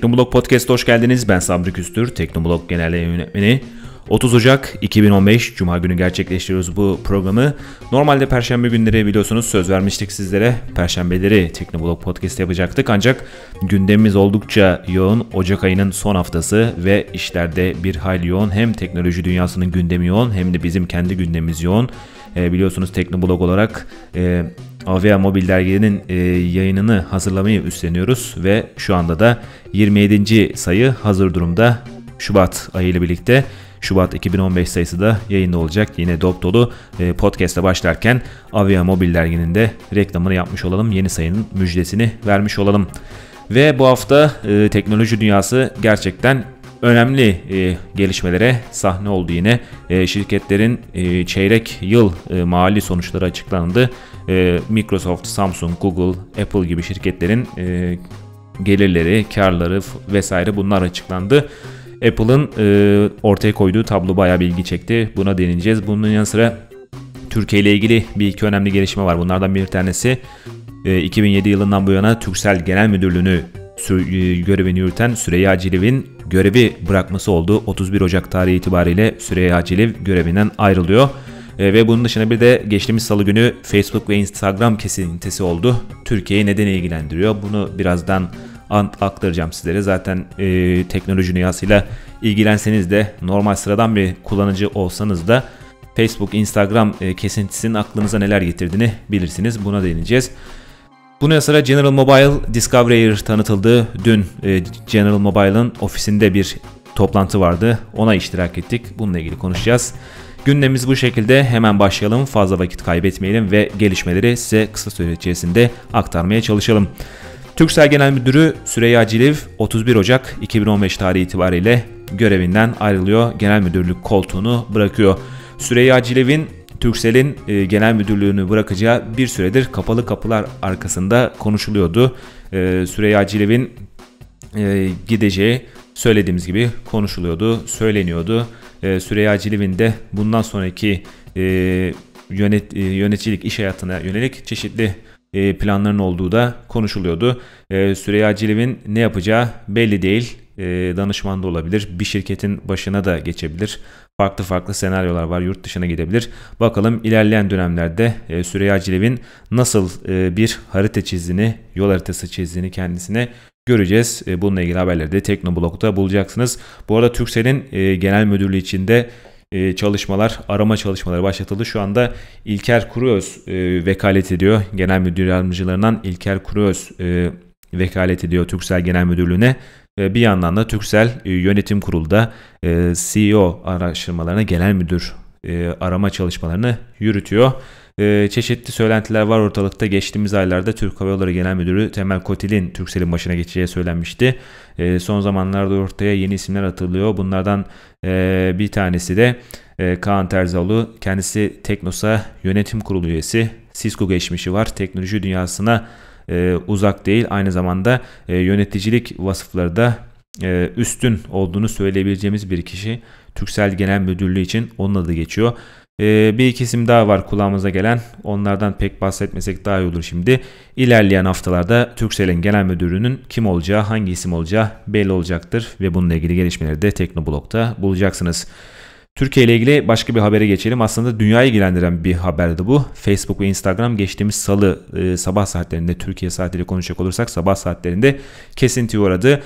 Teknoblog Podcast'te hoş geldiniz. Ben Sabri Küstür, Teknoblog Genel yönetmeni. 30 Ocak 2015 Cuma günü gerçekleştiriyoruz bu programı. Normalde Perşembe günleri biliyorsunuz söz vermiştik sizlere. Perşembeleri Teknoblog Podcast yapacaktık ancak gündemimiz oldukça yoğun. Ocak ayının son haftası ve işlerde bir hayli yoğun. Hem teknoloji dünyasının gündemi yoğun hem de bizim kendi gündemimiz yoğun. Biliyorsunuz Teknoblog olarak Avia Mobil derginin yayınını hazırlamayı üstleniyoruz ve şu anda da 27. sayı hazır durumda. Şubat ayı ile birlikte Şubat 2015 sayısı da yayında olacak. Yine dop dolu podcast'a başlarken Avia Mobil derginin de reklamını yapmış olalım. Yeni sayının müjdesini vermiş olalım. Ve bu hafta teknoloji dünyası gerçekten önemli gelişmelere sahne oldu yine. Şirketlerin çeyrek yıl mali sonuçları açıklandı. Microsoft, Samsung, Google, Apple gibi şirketlerin gelirleri, karları vesaire bunlar açıklandı. Apple'ın ortaya koyduğu tablo bayağı bir ilgi çekti. Buna değineceğiz. Bunun yanı sıra Türkiye ile ilgili bir iki önemli gelişme var. Bunlardan bir tanesi 2007 yılından bu yana Turkcell Genel Müdürlüğünü görevini yürüten Süreyya Ciliv'in görevi bırakması oldu. 31 Ocak tarihi itibariyle Süreyya Ciliv görevinden ayrılıyor. Ve bunun dışında bir de geçtiğimiz salı günü Facebook ve Instagram kesintisi oldu. Türkiye'yi neden ilgilendiriyor? Bunu birazdan aktaracağım sizlere. Zaten teknoloji dünyasıyla ilgilenseniz de normal sıradan bir kullanıcı olsanız da Facebook, Instagram kesintisinin aklınıza neler getirdiğini bilirsiniz. Buna değineceğiz. Bunun yanı sıra General Mobile Discovery Air tanıtıldı. Dün General Mobile'ın ofisinde bir toplantı vardı. Ona iştirak ettik. Bununla ilgili konuşacağız. Gündemimiz bu şekilde. Hemen başlayalım. Fazla vakit kaybetmeyelim ve gelişmeleri size kısa süre içerisinde aktarmaya çalışalım. Turkcell Genel Müdürü Süreyya Ciliv 31 Ocak 2015 tarihi itibariyle görevinden ayrılıyor. Genel Müdürlük koltuğunu bırakıyor. Süreyya Ciliv'in Turkcell'in genel müdürlüğünü bırakacağı bir süredir kapalı kapılar arkasında konuşuluyordu. Süreyya Ciliv'in gideceği söylediğimiz gibi konuşuluyordu, söyleniyordu. Süreyya Ciliv'in de bundan sonraki yöneticilik iş hayatına yönelik çeşitli planların olduğu da konuşuluyordu. Süreyya Ciliv'in ne yapacağı belli değil. Danışman da olabilir. Bir şirketin başına da geçebilir. Farklı senaryolar var. Yurt dışına gidebilir. Bakalım ilerleyen dönemlerde Süreyya Ciliv'in nasıl bir harita çizdiğini, yol haritası çizdiğini kendisine göreceğiz. Bununla ilgili haberleri de Teknoblog'da bulacaksınız. Bu arada Turkcell'in genel müdürlüğü içinde arama çalışmaları başlatıldı. Şu anda İlker Kuruöz vekalet ediyor. Genel müdür yardımcılarından İlker Kuruöz vekalet ediyor Turkcell Genel Müdürlüğü'ne. Bir yandan da Turkcell Yönetim Kurulu'da CEO araştırmalarına, genel müdür arama çalışmalarını yürütüyor. Çeşitli söylentiler var ortalıkta. Geçtiğimiz aylarda Türk Hava Yolları Genel Müdürü Temel Kotil'in Turkcell'in başına geçeceği söylenmişti. Son zamanlarda ortaya yeni isimler atılıyor. Bunlardan bir tanesi de Kaan Terzioğlu. Kendisi Teknosa Yönetim Kurulu üyesi. Cisco geçmişi var. Teknoloji dünyasına uzak değil. Aynı zamanda yöneticilik vasıfları da üstün olduğunu söyleyebileceğimiz bir kişi. Turkcell Genel Müdürlüğü için onun adı geçiyor. Bir iki isim daha var kulağımıza gelen. Onlardan pek bahsetmesek daha iyi olur şimdi. İlerleyen haftalarda Turkcell'in genel müdürünün kim olacağı, hangi isim olacağı belli olacaktır. Ve bununla ilgili gelişmeleri de Teknoblog'da bulacaksınız. Türkiye ile ilgili başka bir habere geçelim. Aslında dünyayı ilgilendiren bir haberdi bu. Facebook ve Instagram geçtiğimiz salı sabah saatlerinde, Türkiye saatiyle konuşacak olursak sabah saatlerinde kesintiye uğradı.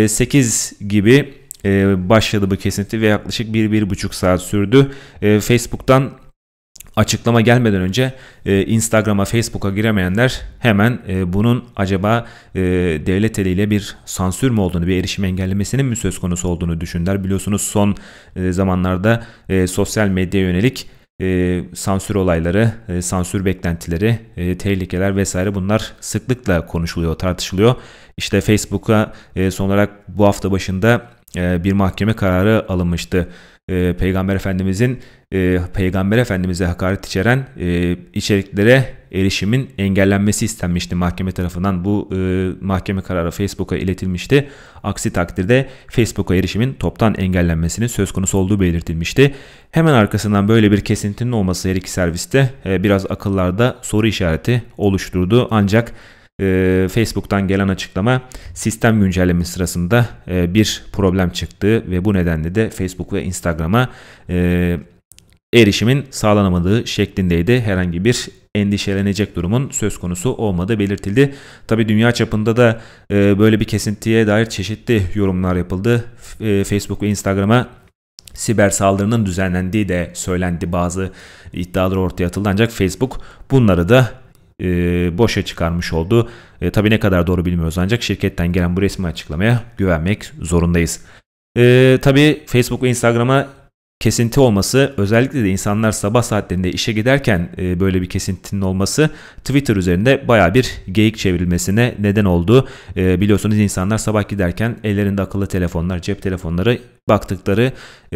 8 gibi başladı bu kesinti ve yaklaşık 1-1,5 saat sürdü. Facebook'tan açıklama gelmeden önce Instagram'a, Facebook'a giremeyenler hemen bunun acaba devlet eliyle bir sansür mü olduğunu, bir erişim engellemesinin mi söz konusu olduğunu düşündüler. Biliyorsunuz son zamanlarda sosyal medyaya yönelik sansür olayları, sansür beklentileri, tehlikeler vesaire bunlar sıklıkla konuşuluyor, tartışılıyor. İşte Facebook'a son olarak bu hafta başında bir mahkeme kararı alınmıştı. Peygamber Efendimiz'e hakaret içeren içeriklere erişimin engellenmesi istenmişti mahkeme tarafından. Bu mahkeme kararı Facebook'a iletilmişti. Aksi takdirde Facebook'a erişimin toptan engellenmesinin söz konusu olduğu belirtilmişti. Hemen arkasından böyle bir kesintinin olması her iki serviste biraz akıllarda soru işareti oluşturdu. Ancak Facebook'tan gelen açıklama, sistem güncellemesi sırasında bir problem çıktı ve bu nedenle de Facebook ve Instagram'a erişimin sağlanamadığı şeklindeydi. Herhangi bir endişelenecek durumun söz konusu olmadığı belirtildi. Tabii dünya çapında da böyle bir kesintiye dair çeşitli yorumlar yapıldı. Facebook ve Instagram'a siber saldırının düzenlendiği de söylendi. Bazı iddialar ortaya atıldı ancak Facebook bunları da boşa çıkarmış oldu. Tabii ne kadar doğru bilmiyoruz ancak şirketten gelen bu resmi açıklamaya güvenmek zorundayız. Tabii Facebook ve Instagram'a kesinti olması, özellikle de insanlar sabah saatlerinde işe giderken böyle bir kesintinin olması Twitter üzerinde baya bir geyik çevrilmesine neden oldu. Biliyorsunuz insanlar sabah giderken ellerinde akıllı telefonlar, cep telefonları, baktıkları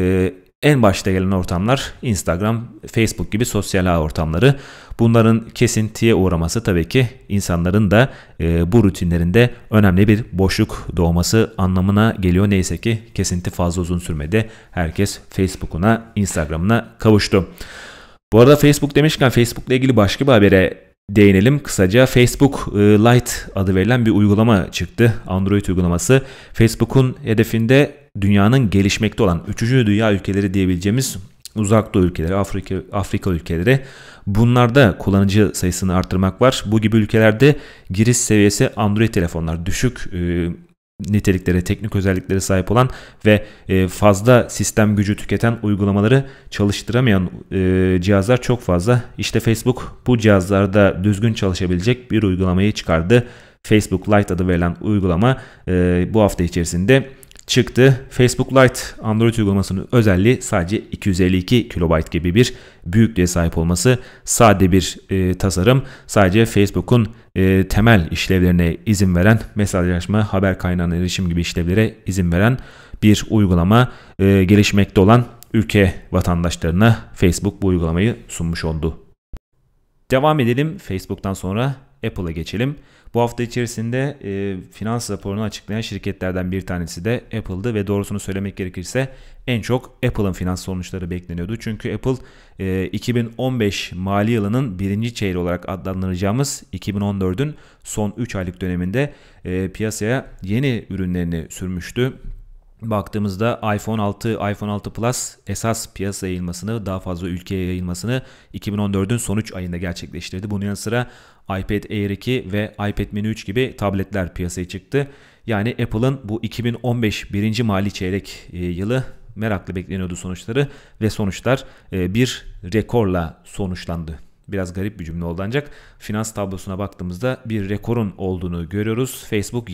en başta gelen ortamlar Instagram, Facebook gibi sosyal ağ ortamları. Bunların kesintiye uğraması tabii ki insanların da bu rutinlerinde önemli bir boşluk doğması anlamına geliyor. Neyse ki kesinti fazla uzun sürmedi. Herkes Facebook'una, Instagram'ına kavuştu. Bu arada Facebook demişken Facebook'la ilgili başka bir habere değinelim. Kısaca Facebook Lite adı verilen bir uygulama çıktı. Android uygulaması. Facebook'un hedefinde dünyanın gelişmekte olan 3. dünya ülkeleri diyebileceğimiz Uzak Doğu ülkeleri, Afrika ülkeleri. Bunlarda kullanıcı sayısını artırmak var. Bu gibi ülkelerde giriş seviyesi Android telefonlar, düşük niteliklere, teknik özelliklere sahip olan ve fazla sistem gücü tüketen uygulamaları çalıştıramayan cihazlar çok fazla. İşte Facebook bu cihazlarda düzgün çalışabilecek bir uygulamayı çıkardı. Facebook Lite adı verilen uygulama bu hafta içerisinde çıktı. Facebook Lite Android uygulamasının özelliği sadece 252 KB gibi bir büyüklüğe sahip olması. Sade bir tasarım. Sadece Facebook'un temel işlevlerine izin veren, mesajlaşma, haber kaynağına erişim gibi işlevlere izin veren bir uygulama. Gelişmekte olan ülke vatandaşlarına Facebook bu uygulamayı sunmuş oldu. Devam edelim. Facebook'tan sonra Apple'a geçelim. Bu hafta içerisinde finans raporunu açıklayan şirketlerden bir tanesi de Apple'dı ve doğrusunu söylemek gerekirse en çok Apple'ın finans sonuçları bekleniyordu. Çünkü Apple 2015 mali yılının birinci çeyreği olarak adlandıracağımız 2014'ün son 3 aylık döneminde piyasaya yeni ürünlerini sürmüştü. Baktığımızda iPhone 6, iPhone 6 Plus esas piyasa yayılmasını, daha fazla ülkeye yayılmasını 2014'ün son 3 ayında gerçekleştirdi. Bunun yanı sıra iPad Air 2 ve iPad Mini 3 gibi tabletler piyasaya çıktı. Yani Apple'ın bu 2015 birinci mali çeyrek yılı merakla bekleniyordu sonuçları ve sonuçlar bir rekorla sonuçlandı. Biraz garip bir cümle oldu ancak finans tablosuna baktığımızda bir rekorun olduğunu görüyoruz. Facebook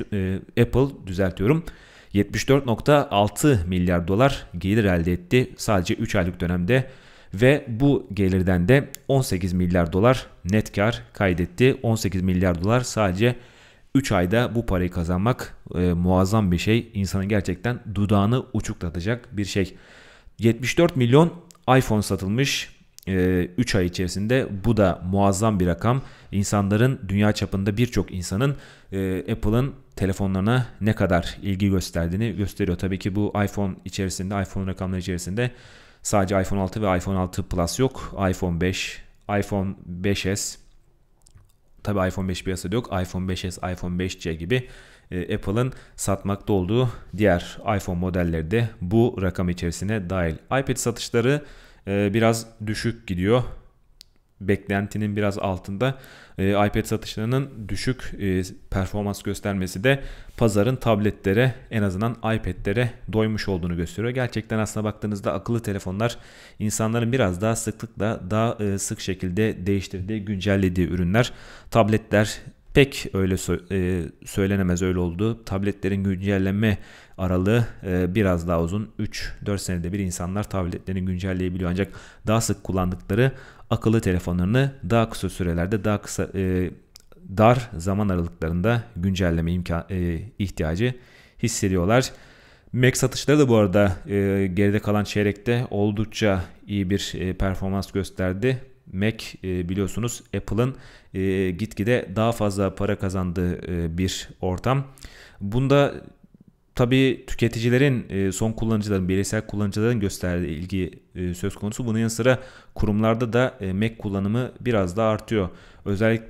74.6 milyar dolar gelir elde etti sadece 3 aylık dönemde ve bu gelirden de 18 milyar dolar net kar kaydetti. 18 milyar dolar sadece 3 ayda bu parayı kazanmak muazzam bir şey. İnsanın gerçekten dudağını uçuklatacak bir şey. 74 milyon iPhone satılmış 3 ay içerisinde. Bu da muazzam bir rakam. İnsanların, dünya çapında birçok insanın Apple'ın telefonlarına ne kadar ilgi gösterdiğini gösteriyor. Tabii ki bu iPhone içerisinde, iPhone rakamları içerisinde sadece iPhone 6 ve iPhone 6 Plus yok. iPhone 5, iPhone 5s, tabii iPhone 5 piyasada yok. iPhone 5s, iPhone 5c gibi Apple'ın satmakta olduğu diğer iPhone modelleri de bu rakam içerisine dahil. iPad satışları biraz düşük gidiyor. Beklentinin biraz altında. iPad satışlarının düşük performans göstermesi de pazarın tabletlere, en azından iPad'lere doymuş olduğunu gösteriyor. Gerçekten aslına baktığınızda akıllı telefonlar insanların biraz daha sıklıkla, daha sık şekilde değiştirdiği, güncellediği ürünler. Tabletler pek öyle söylenemez, öyle oldu. Tabletlerin güncellenme aralığı biraz daha uzun. 3-4 senede bir insanlar tabletlerini güncelleyebiliyor. Ancak daha sık kullandıkları akıllı telefonlarını daha kısa sürelerde, daha kısa dar zaman aralıklarında güncelleme ihtiyacı hissediyorlar. Mac satışları da bu arada geride kalan çeyrekte oldukça iyi bir performans gösterdi. Mac biliyorsunuz Apple'ın gitgide daha fazla para kazandığı bir ortam. Bunda tabii tüketicilerin, son kullanıcıların, bireysel kullanıcıların gösterdiği ilgi söz konusu. Bunun yanı sıra kurumlarda da Mac kullanımı biraz daha artıyor. Özellikle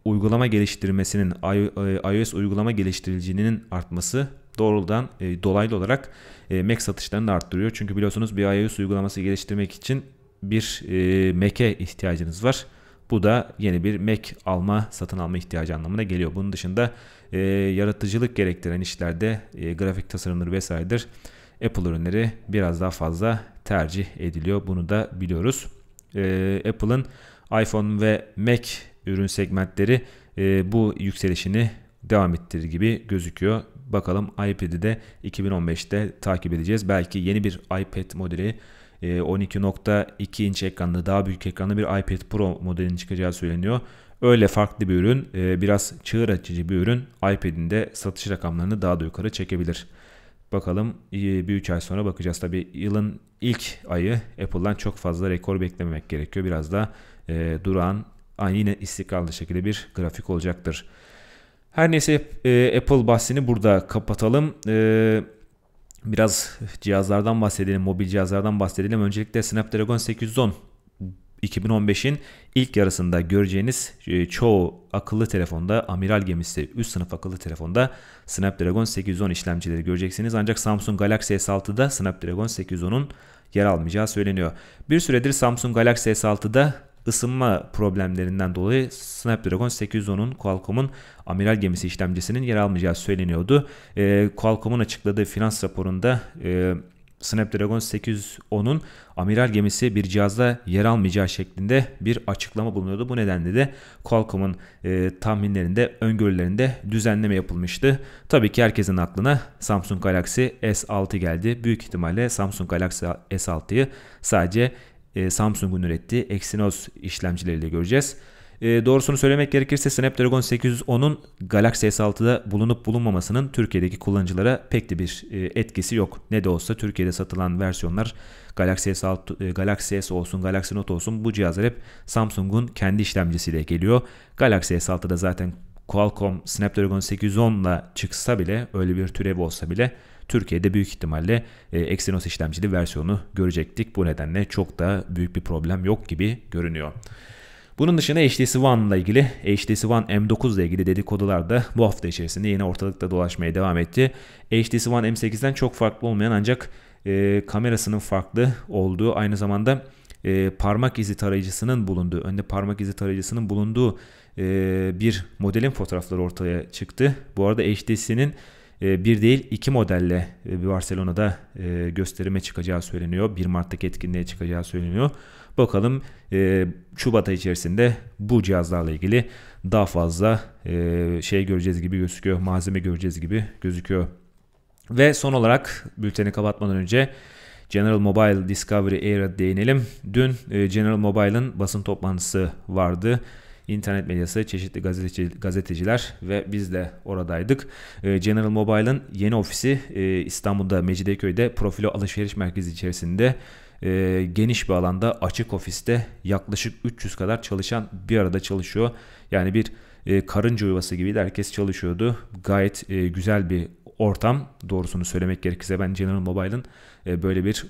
uygulama geliştirmesinin, iOS uygulama geliştiricinin artması doğrudan dolaylı olarak Mac satışlarını da arttırıyor. Çünkü biliyorsunuz bir iOS uygulaması geliştirmek için bir Mac'e ihtiyacınız var. Bu da yeni bir Mac satın alma ihtiyacı anlamına geliyor. Bunun dışında yaratıcılık gerektiren işlerde grafik tasarımları vesairedir. Apple ürünleri biraz daha fazla tercih ediliyor. Bunu da biliyoruz. Apple'ın iPhone ve Mac ürün segmentleri bu yükselişini devam ettirir gibi gözüküyor. Bakalım iPad'i de 2015'te takip edeceğiz. Belki yeni bir iPad modeli 12.2 inç ekranlı, daha büyük ekranlı bir iPad Pro modelinin çıkacağı söyleniyor. Öyle farklı bir ürün, biraz çığır açıcı bir ürün iPad'in de satış rakamlarını daha da yukarı çekebilir. Bakalım bir 3 ay sonra bakacağız. Tabii yılın ilk ayı Apple'dan çok fazla rekor beklememek gerekiyor. Biraz da durağan, yine istikrarlı şekilde bir grafik olacaktır. Her neyse Apple bahsini burada kapatalım. Biraz cihazlardan bahsedelim, mobil cihazlardan bahsedelim. Öncelikle Snapdragon 810 2015'in ilk yarısında göreceğiniz çoğu akıllı telefonda, amiral gemisi üst sınıf akıllı telefonda Snapdragon 810 işlemcileri göreceksiniz. Ancak Samsung Galaxy S6'da Snapdragon 810'un yer almayacağı söyleniyor. Bir süredir Samsung Galaxy S6'da ısınma problemlerinden dolayı Snapdragon 810'un, Qualcomm'un amiral gemisi işlemcisinin yer almayacağı söyleniyordu. Qualcomm'un açıkladığı finans raporunda Snapdragon 810'un amiral gemisi bir cihazda yer almayacağı şeklinde bir açıklama bulunuyordu. Bu nedenle de Qualcomm'un tahminlerinde, öngörülerinde düzenleme yapılmıştı. Tabii ki herkesin aklına Samsung Galaxy S6 geldi. Büyük ihtimalle Samsung Galaxy S6'yı sadece Samsung'un ürettiği Exynos işlemcileriyle göreceğiz. Doğrusunu söylemek gerekirse Snapdragon 810'un Galaxy S6'da bulunup bulunmamasının Türkiye'deki kullanıcılara pek de bir etkisi yok. Ne de olsa Türkiye'de satılan versiyonlar Galaxy S6, Galaxy S olsun, Galaxy Note olsun, bu cihazlar hep Samsung'un kendi işlemcisiyle geliyor. Galaxy S6'da zaten Qualcomm Snapdragon 810'la çıksa bile, öyle bir türev olsa bile Türkiye'de büyük ihtimalle Exynos işlemcili versiyonu görecektik. Bu nedenle çok da büyük bir problem yok gibi görünüyor. Bunun dışında HTC One ile ilgili, HTC One M9 ile ilgili dedikodular da bu hafta içerisinde yine ortalıkta dolaşmaya devam etti. HTC One M8'den çok farklı olmayan ancak kamerasının farklı olduğu, aynı zamanda parmak izi tarayıcısının bulunduğu, önde parmak izi tarayıcısının bulunduğu bir modelin fotoğrafları ortaya çıktı. Bu arada HTC'nin bir değil 2 modelle Barcelona'da gösterime çıkacağı söyleniyor. 1 Mart'taki etkinliğe çıkacağı söyleniyor. Bakalım Şubat ayı içerisinde bu cihazlarla ilgili daha fazla şey göreceğiz gibi gözüküyor. Malzeme göreceğiz gibi gözüküyor. Ve son olarak bülteni kapatmadan önce General Mobile Discovery Air'a değinelim. Dün General Mobile'ın basın toplantısı vardı. İnternet medyası, çeşitli gazeteciler ve biz de oradaydık. General Mobile'ın yeni ofisi İstanbul'da Mecidiyeköy'de Profilo Alışveriş Merkezi içerisinde geniş bir alanda, açık ofiste yaklaşık 300 kadar çalışan bir arada çalışıyor. Yani bir karınca yuvası gibi de herkes çalışıyordu. Gayet güzel bir ortam. Doğrusunu söylemek gerekirse ben General Mobile'ın böyle bir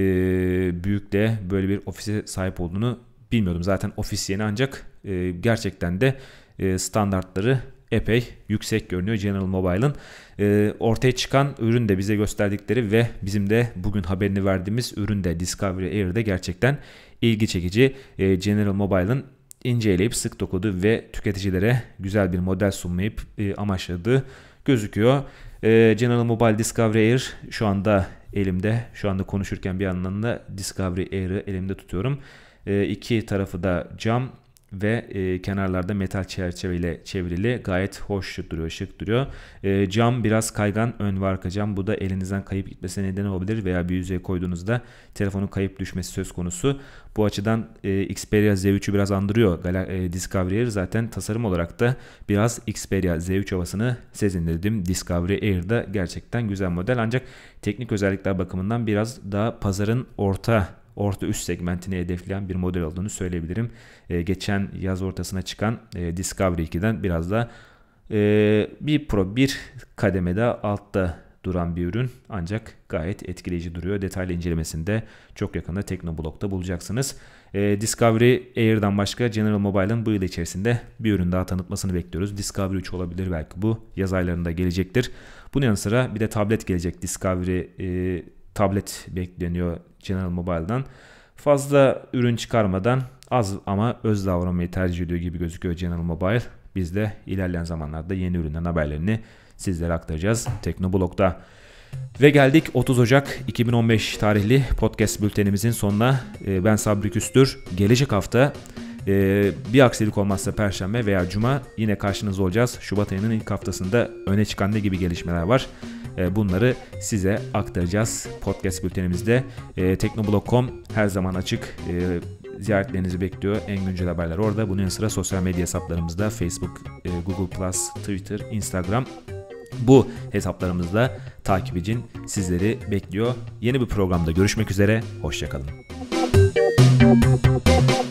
büyükle böyle bir ofise sahip olduğunu bilmiyordum. Zaten ofis yeni ancak gerçekten de standartları epey yüksek görünüyor General Mobile'ın. Ortaya çıkan ürün de bize gösterdikleri ve bizim de bugün haberini verdiğimiz ürün de Discovery Air'de gerçekten ilgi çekici. General Mobile'ın inceleyip sık dokuduğu ve tüketicilere güzel bir model sunmayı amaçladığı gözüküyor. General Mobile Discovery Air şu anda elimde. Şu anda konuşurken bir yandan da Discovery Air'ı elimde tutuyorum. İki tarafı da cam ve kenarlarda metal çerçeveyle çevrili, gayet hoş duruyor, şık duruyor. Cam biraz kaygan, ön ve arka cam. Bu da elinizden kayıp gitmesine neden olabilir veya bir yüzeye koyduğunuzda telefonun kayıp düşmesi söz konusu. Bu açıdan Xperia Z3'ü biraz andırıyor. Discovery Air zaten tasarım olarak da biraz Xperia Z3 havasını sezinledim. Discovery Air'da gerçekten güzel model, ancak teknik özellikler bakımından biraz daha pazarın orta üst segmentini hedefleyen bir model olduğunu söyleyebilirim. Geçen yaz ortasına çıkan Discovery 2'den biraz da bir kademe daha altta duran bir ürün ancak gayet etkileyici duruyor. Detaylı incelemesini de çok yakında Teknoblog'da bulacaksınız. Discovery Air'dan başka General Mobile'ın bu yıl içerisinde bir ürün daha tanıtmasını bekliyoruz. Discovery 3 olabilir belki bu. Yaz aylarında gelecektir. Bunun yanı sıra bir de tablet gelecek. Discovery tablet bekleniyor General Mobile'dan. Fazla ürün çıkarmadan az ama öz davranmayı tercih ediyor gibi gözüküyor Genel Mobile. Biz de ilerleyen zamanlarda yeni üründen haberlerini sizlere aktaracağız Teknoblog'da. Ve geldik 30 Ocak 2015 tarihli podcast bültenimizin sonuna. Ben Sabri Küstür. Gelecek hafta bir aksilik olmazsa Perşembe veya Cuma yine karşınızda olacağız. Şubat ayının ilk haftasında öne çıkan ne gibi gelişmeler var? Bunları size aktaracağız podcast bültenimizde. Teknoblog.com her zaman açık. Ziyaretlerinizi bekliyor. En güncel haberler orada. Bunun yanı sıra sosyal medya hesaplarımızda Facebook, Google+, Twitter, Instagram. Bu hesaplarımızda takip için sizleri bekliyor. Yeni bir programda görüşmek üzere. Hoşça kalın.